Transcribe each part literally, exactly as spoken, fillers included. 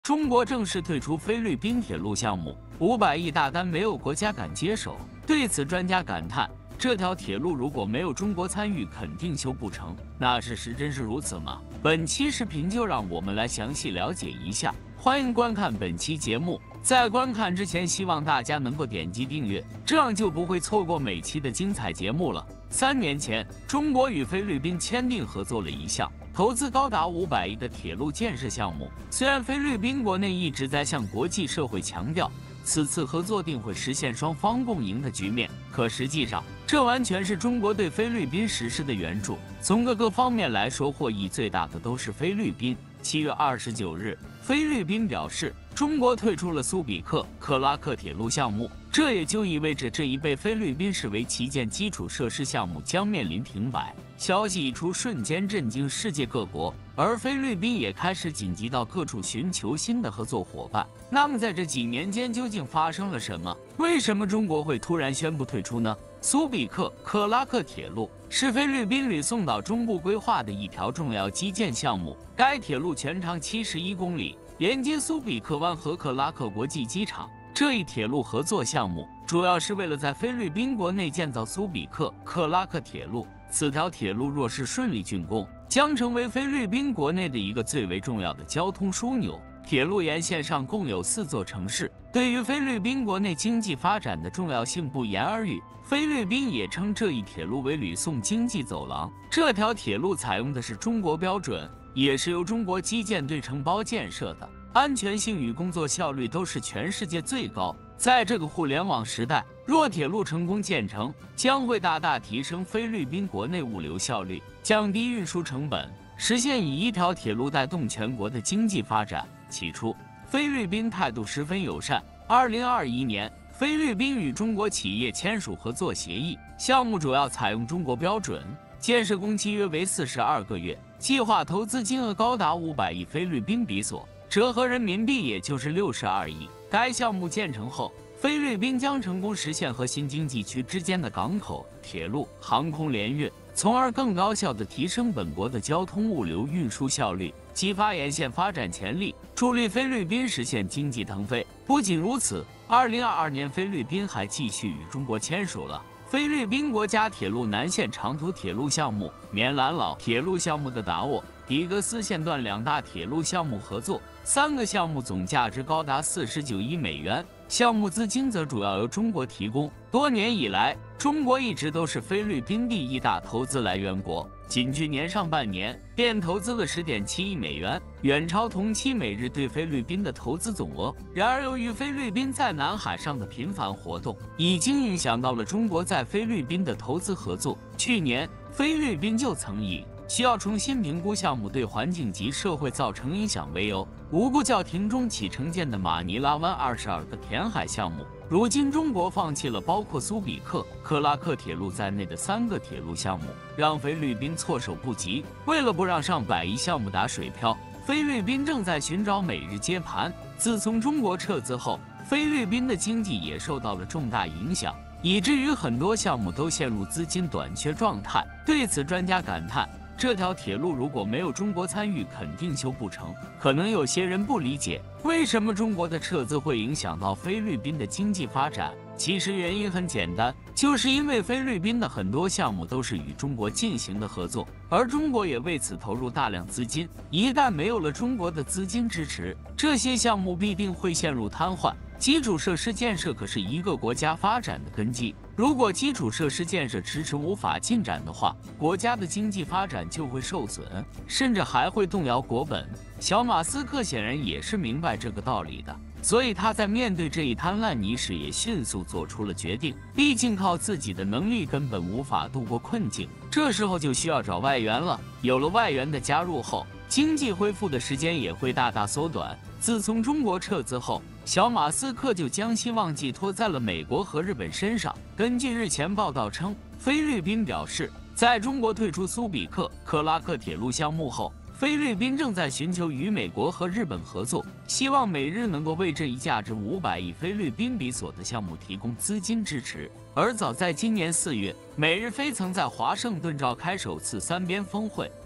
中国正式退出菲律宾铁路项目，五百亿大单没有国家敢接手。对此，专家感叹：这条铁路如果没有中国参与，肯定修不成。那事实真是如此吗？本期视频就让我们来详细了解一下。欢迎观看本期节目。在观看之前，希望大家能够点击订阅，这样就不会错过每期的精彩节目了。三年前，中国与菲律宾签订合作了一项投资高达五百亿的铁路建设项目。虽然菲律宾国内一直在向国际社会强调此次合作定会实现双方共赢的局面，可实际上，这完全是中国对菲律宾实施的援助。从各个方面来说，获益最大的都是菲律宾。七月二十九日，菲律宾表示，中国退出了苏比克克拉克铁路项目，这也就意味着这一被菲律宾视为旗舰基础设施项目将面临停摆。消息一出，瞬间震惊世界各国，而菲律宾也开始紧急到各处寻求新的合作伙伴。那么在这几年间究竟发生了什么？为什么中国会突然宣布退出呢？苏比克克拉克铁路是菲律宾吕宋岛中部规划的一条重要基建项目，该铁路全长七十一公里，连接苏比克湾和克拉克国际机场。这一铁路合作项目主要是为了在菲律宾国内建造苏比克克拉克铁路。此条铁路若是顺利竣工，将成为菲律宾国内的一个最为重要的交通枢纽。铁路沿线上共有四座城市，对于菲律宾国内经济发展的重要性不言而喻。菲律宾也称这一铁路为吕宋经济走廊。这条铁路采用的是中国标准，也是由中国基建队承包建设的，安全性与工作效率都是全世界最高。在这个互联网时代，若铁路成功建成，将会大大提升菲律宾国内物流效率，降低运输成本，实现以一条铁路带动全国的经济发展。起初，菲律宾态度十分友善。二零二一年，菲律宾与中国企业签署合作协议，项目主要采用中国标准，建设工期约为四十二个月，计划投资金额高达五百亿菲律宾比索，折合人民币也就是六十二亿。该项目建成后，菲律宾将成功实现和新经济区之间的港口、铁路、航空联运，从而更高效地提升本国的交通物流运输效率，激发沿线发展潜力，助力菲律宾实现经济腾飞。不仅如此，二零二二年菲律宾还继续与中国签署了菲律宾国家铁路南线长途铁路项目、棉兰老铁路项目的达沃、迪格斯线段两大铁路项目合作，三个项目总价值高达四十九亿美元，项目资金则主要由中国提供。多年以来，中国一直都是菲律宾第一大投资来源国，仅去年上半年便投资了 十点七亿美元，远超同期美日对菲律宾的投资总额。然而，由于菲律宾在南海上的频繁活动，已经影响到了中国在菲律宾的投资合作。去年，菲律宾就曾以需要重新评估项目对环境及社会造成影响为由，无故叫停中企承建的马尼拉湾二十二个填海项目。如今，中国放弃了包括苏比克克拉克铁路在内的三个铁路项目，让菲律宾措手不及。为了不让上百亿项目打水漂，菲律宾正在寻找美日接盘。自从中国撤资后，菲律宾的经济也受到了重大影响，以至于很多项目都陷入资金短缺状态。对此，专家感叹，这条铁路如果没有中国参与，肯定修不成。可能有些人不理解，为什么中国的撤资会影响到菲律宾的经济发展？其实原因很简单，就是因为菲律宾的很多项目都是与中国进行的合作，而中国也为此投入大量资金。一旦没有了中国的资金支持，这些项目必定会陷入瘫痪。基础设施建设可是一个国家发展的根基，如果基础设施建设迟迟无法进展的话，国家的经济发展就会受损，甚至还会动摇国本。小马斯克显然也是明白这个道理的，所以他在面对这一滩烂泥时也迅速做出了决定。毕竟靠自己的能力根本无法度过困境，这时候就需要找外援了。有了外援的加入后，经济恢复的时间也会大大缩短。自从中国撤资后，小马斯克就将希望寄托在了美国和日本身上。根据日前报道称，菲律宾表示，在中国退出苏比克克拉克铁路项目后，菲律宾正在寻求与美国和日本合作，希望美日能够为这一价值五百亿菲律宾比索的项目提供资金支持。而早在今年四月，美日菲曾在华盛顿召开首次三边峰会，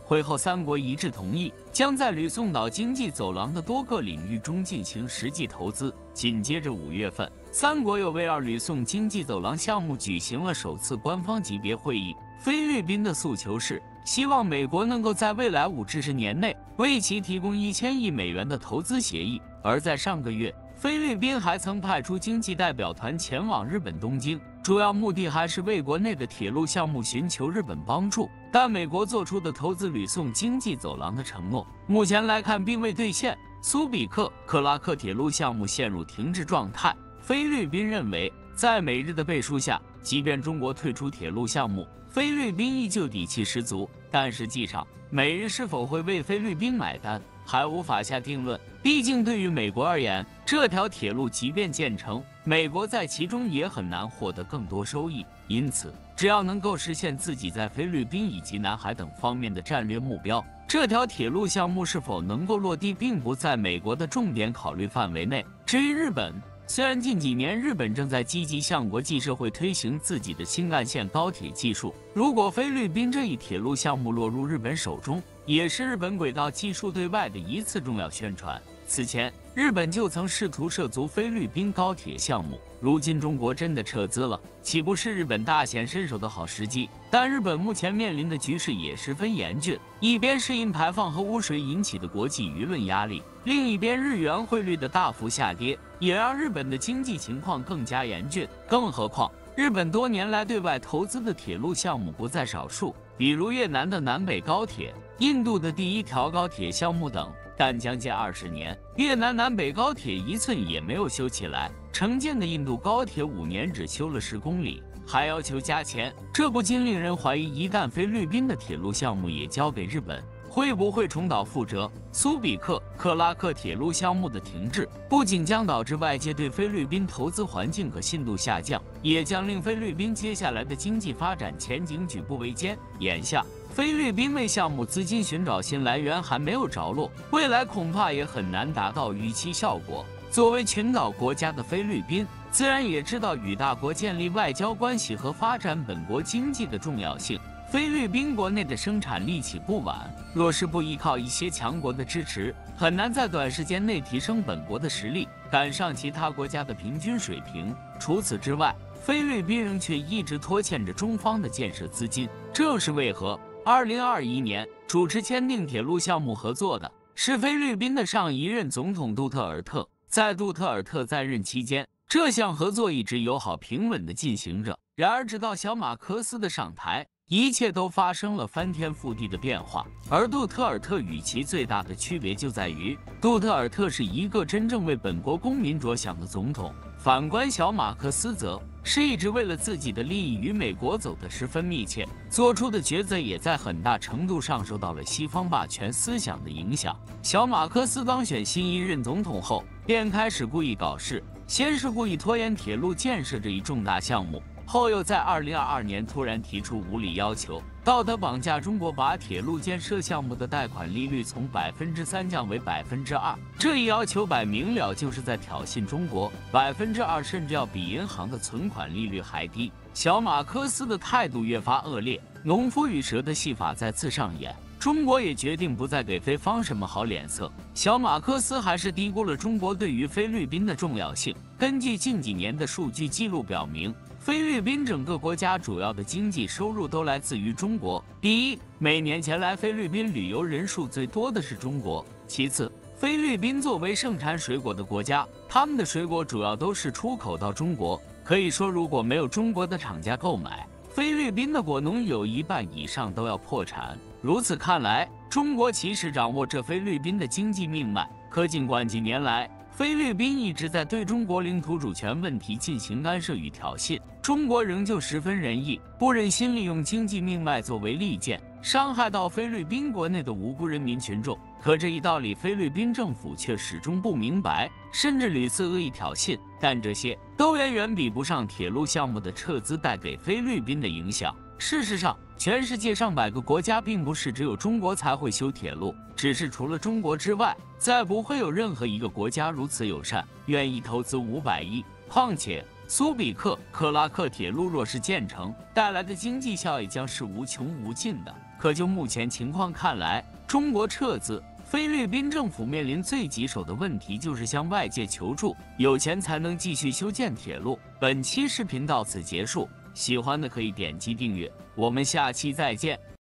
会后，三国一致同意将在吕宋岛经济走廊的多个领域中进行实际投资。紧接着五月份，三国又为二吕宋经济走廊项目举行了首次官方级别会议。菲律宾的诉求是希望美国能够在未来五至十年内为其提供一千亿美元的投资协议。而在上个月，菲律宾还曾派出经济代表团前往日本东京，主要目的还是为国内的铁路项目寻求日本帮助。但美国做出的投资吕宋经济走廊的承诺，目前来看并未兑现。苏比克克拉克铁路项目陷入停滞状态。菲律宾认为，在美日的背书下，即便中国退出铁路项目，菲律宾依旧底气十足。但实际上，美日是否会为菲律宾买单，还无法下定论。毕竟对于美国而言，这条铁路即便建成，美国在其中也很难获得更多收益。因此，只要能够实现自己在菲律宾以及南海等方面的战略目标，这条铁路项目是否能够落地，并不在美国的重点考虑范围内。至于日本，虽然近几年日本正在积极向国际社会推行自己的新干线高铁技术，如果菲律宾这一铁路项目落入日本手中，也是日本轨道技术对外的一次重要宣传。此前，日本就曾试图涉足菲律宾高铁项目，如今中国真的撤资了，岂不是日本大显身手的好时机？但日本目前面临的局势也十分严峻，一边是因排放核污水引起的国际舆论压力，另一边日元汇率的大幅下跌，也让日本的经济情况更加严峻。更何况，日本多年来对外投资的铁路项目不在少数，比如越南的南北高铁、印度的第一条高铁项目等。但将近二十年，越南南北高铁一寸也没有修起来，承建的印度高铁五年只修了十公里，还要求加钱，这不禁令人怀疑，一旦菲律宾的铁路项目也交给日本，会不会重蹈覆辙？苏比克克拉克铁路项目的停滞，不仅将导致外界对菲律宾投资环境可信度下降，也将令菲律宾接下来的经济发展前景举步维艰。眼下，菲律宾为项目资金寻找新来源还没有着落，未来恐怕也很难达到预期效果。作为群岛国家的菲律宾，自然也知道与大国建立外交关系和发展本国经济的重要性。菲律宾国内的生产力起步晚，若是不依靠一些强国的支持，很难在短时间内提升本国的实力，赶上其他国家的平均水平。除此之外，菲律宾仍却一直拖欠着中方的建设资金，这又是为何？二零二一年，主持签订铁路项目合作的是菲律宾的上一任总统杜特尔特。在杜特尔特在任期间，这项合作一直友好平稳地进行着。然而，直到小马科斯的上台，一切都发生了翻天覆地的变化。而杜特尔特与其最大的区别就在于，杜特尔特是一个真正为本国公民着想的总统，反观小马克思则是一直为了自己的利益与美国走得十分密切，做出的抉择也在很大程度上受到了西方霸权思想的影响。小马克思当选新一任总统后，便开始故意搞事，先是故意拖延铁路建设这一重大项目，后又在二零二二年突然提出无理要求，道德绑架中国，把铁路建设项目的贷款利率从百分之三降为百分之二。这一要求摆明了就是在挑衅中国，百分之二甚至要比银行的存款利率还低。小马科斯的态度越发恶劣，农夫与蛇的戏法再次上演。中国也决定不再给菲方什么好脸色。小马科斯还是低估了中国对于菲律宾的重要性。根据近几年的数据记录表明，菲律宾整个国家主要的经济收入都来自于中国。第一，每年前来菲律宾旅游人数最多的是中国。其次，菲律宾作为盛产水果的国家，他们的水果主要都是出口到中国。可以说，如果没有中国的厂家购买，菲律宾的果农有一半以上都要破产。如此看来，中国其实掌握着菲律宾的经济命脉。可尽管几年来，菲律宾一直在对中国领土主权问题进行干涉与挑衅，中国仍旧十分仁义，不忍心利用经济命脉作为利剑，伤害到菲律宾国内的无辜人民群众。可这一道理，菲律宾政府却始终不明白，甚至屡次恶意挑衅。但这些都远远比不上铁路项目的撤资带给菲律宾的影响。事实上，全世界上百个国家并不是只有中国才会修铁路，只是除了中国之外，再不会有任何一个国家如此友善，愿意投资五百亿。况且，苏比克克拉克铁路若是建成，带来的经济效益将是无穷无尽的。 可就目前情况看来，中国撤资，菲律宾政府面临最棘手的问题就是向外界求助，有钱才能继续修建铁路。本期视频到此结束，喜欢的可以点击订阅，我们下期再见。